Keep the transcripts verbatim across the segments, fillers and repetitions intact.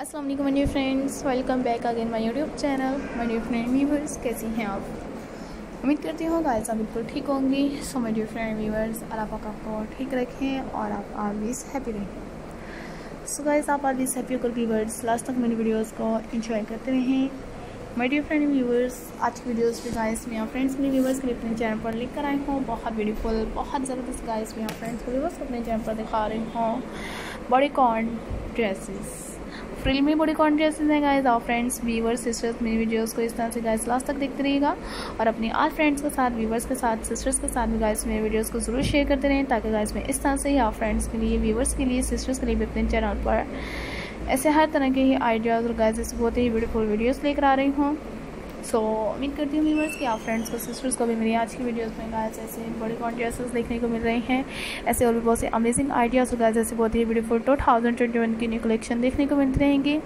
अस्सलाम वालेकुम my dear friends, welcome back again my YouTube channel. My dear friend viewers, कैसी हैं आप? उम्मीद करती हूँ गाइस आप बिल्कुल ठीक होंगी। So my dear friend viewers, अल्लाह पाक आपको ठीक रखें और आप ऑलवेज हैप्पी रहें। सो गाइस आप ऑलवेज हैप्पी होकर व्यूवर्स लास्ट तक मेरी वीडियोज़ को इंजॉय करते रहें। माय डियर फ्रेंड व्यूवर्स, आज की वीडियोज़ पे गाइस मैं फ्रेंड्स मेरे व्यूवर्स के लिए अपने चैनल पर लेकर आई हूँ बहुत ब्यूटीफुल, बहुत ज़बरदस्त गाइस मैं फ्रेंड्स के व्यूवर्स को अपने चैनल पर दिखा रही हूँ बॉडीकॉन ड्रेसेस, फ्रिल में बॉडीकॉन ड्रेसेस हैं गाइस। आप फ्रेंड्स व्यूवर्स सिस्टर्स मेरी वीडियोस को इस तरह से गाइस लास्ट तक देखते रहिएगा और अपनी आल फ्रेंड्स के साथ, व्यूवर्स के साथ, सिस्टर्स के साथ भी गाइस मेरे वीडियोस को जरूर शेयर करते रहें, ताकि गाइस मैं इस तरह से ही आप फ्रेंड्स के लिए, व्यूवर्स के लिए, सिस्टर्स के लिए भी अपने चैनल पर ऐसे हर तरह के ही आइडियाज़ और गाइस ऐसे बहुत ही ब्यूटीफुल वीडियोज़ लेकर आ रही हूँ। सो उम्मीद करती हूँ व्यूवर्स कि आप फ्रेंड्स को, सिस्टर्स को भी मेरी आज की वीडियोस में गाइस ऐसे बॉडीकॉन ड्रेसेस देखने को मिल रही हैं, ऐसे और भी बहुत से अमेजिंग आइडियाज़ और गाइस ऐसे बहुत ही beautiful two thousand twenty one की न्यू कलेक्शन देखने को मिलती रहेंगी।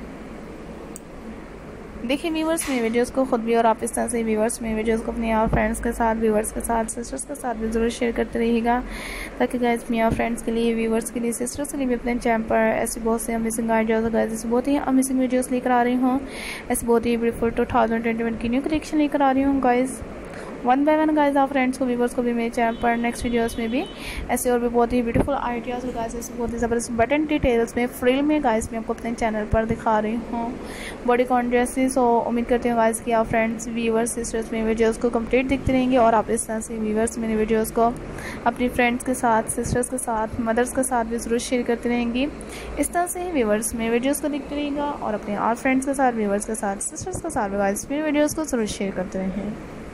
देखिए व्यूवर्स मेरे वीडियोस को खुद भी और आप इस तरह से व्यूवर्स मेरे वीडियोस को अपने आप फ्रेंड्स के साथ, व्यूवर्स के साथ, सिस्टर्स के साथ भी ज़रूर शेयर करते रहिएगा, ताकि गाइस मैं आप फ्रेंड्स के लिए, व्यूवर्स के लिए, सिस्टर्स के लिए भी अपने चैनल पर ऐसे बहुत से अमेजिंग आइडियाज़ और गाइस ऐसे बहुत ही अमेजिंग वीडियोस लेकर आ रही हूँ, ऐसे बहुत ही beautiful two thousand twenty one की न्यू कलेक्शन लेकर आ रही हूँ guys. One by one guys आप फ्रेंड्स को, व्यूवर्स को भी मेरे चैनल पर नेक्स्ट वीडियोस में भी ऐसे और भी बहुत ही ब्यूटीफुल आइडियाज़ और गाइस ऐसे बहुत ही ज़बरदस्त बटन डिटेल्स में फ्रिल में गाइस मैं आपको अपने चैनल पर दिखा रही हूँ बॉडीकॉन ड्रेसेस। और उम्मीद करती हूँ गाइस कि आप फ्रेंड्स, व्यूवर्स, सिस्टर्स मेरे वीडियोस को कंप्लीट देखते रहेंगे और आप इस तरह से व्यूवर्स मेरे वीडियोज़ को अपनी फ्रेंड्स के साथ, सिस्टर्स के साथ, मदर्स के साथ भी ज़रूर शेयर करते रहेंगी। इस तरह से व्यूवर्स मेरे वीडियोज़ को देखते रहेगा और अपने और फ्रेंड्स के साथ, व्यूवर्स के साथ, सिस्टर्स के साथ भी गाइस मेरे वीडियोज़ को ज़रूर शेयर करते रहें।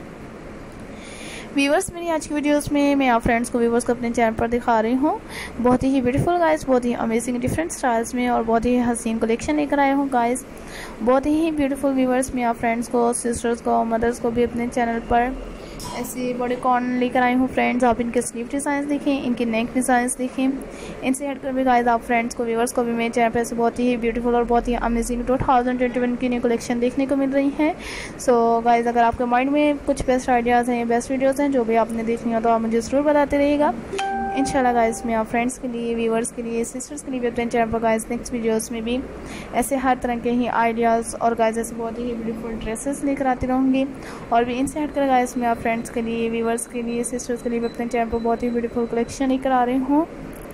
व्यूवर्स मेरी आज की वीडियोस में मैं आप फ्रेंड्स को, व्यूवर्स को अपने चैनल पर दिखा रही हूँ बहुत ही ब्यूटीफुल गाइस, बहुत ही अमेजिंग डिफरेंट स्टाइल्स में और बहुत ही हसीन कलेक्शन लेकर आए हूँ गाइस। बहुत ही ब्यूटीफुल व्यूवर्स मैं आप फ्रेंड्स को, सिस्टर्स को, मदर्स को भी अपने चैनल पर ऐसे बॉडीकॉन लेकर आई हूँ फ्रेंड्स। आप इनके स्लीव डिज़ाइंस देखें, इनके नेक डिज़ाइंस देखें, इनसे हटकर भी गाइस आप फ्रेंड्स को, व्यूवर्स को भी मेरे चैनल पर ऐसे बहुत ही ब्यूटीफुल और बहुत ही amazing two thousand twenty one की न्यू कलेक्शन देखने को मिल रही है। सो गाइस अगर आपके माइंड में कुछ बेस्ट आइडियाज़ हैं, बेस्ट वीडियोज़ हैं जो भी आपने देखनी हो, तो आप मुझे ज़रूर बताते रहिएगा। इंशाल्लाह गाइस मैं आप फ्रेंड्स के लिए, व्यूवर्स के लिए, सिस्टर्स के लिए भी अपने चैनल पर गाइस नेक्स्ट वीडियोस में भी ऐसे हर तरह के ही आइडियाज़ और गाइस ऐसे बहुत ही ब्यूटीफुल ड्रेसेस लेकर आती रहूँगी। और भी इनसे हटकर गाइस मैं आप फ्रेंड्स के लिए, व्यूवर्स के लिए, सिस्टर्स के लिए भी अपने चैनल पर बहुत ही ब्यूटीफुल कलेक्शन लेकर आ रही हूँ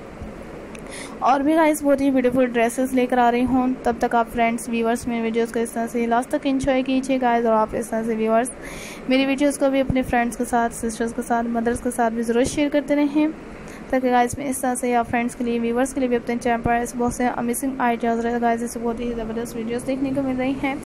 और भी गाइस बहुत ही ब्यूटीफुल ड्रेसेस लेकर आ रही हूँ। तब तक आप फ्रेंड्स, व्यूवर्स मेरे वीडियोस को इस तरह से लास्ट तक एंजॉय कीजिए गाइस और आप इस तरह से व्यूवर्स मेरी वीडियोस को भी अपने फ्रेंड्स के साथ, सिस्टर्स के साथ, मदर्स के साथ भी ज़रूर शेयर करते रहें, ताकि गाइस मैं इस तरह से आप फ्रेंड्स के लिए, व्यूवर्स के लिए भी अपने चैनल पर ऐसे बहुत से अमेजिंग आइडियाज़ रहे गाइस ऐसे बहुत ही ज़बरदस्त वीडियोस देखने को मिल रही हैं।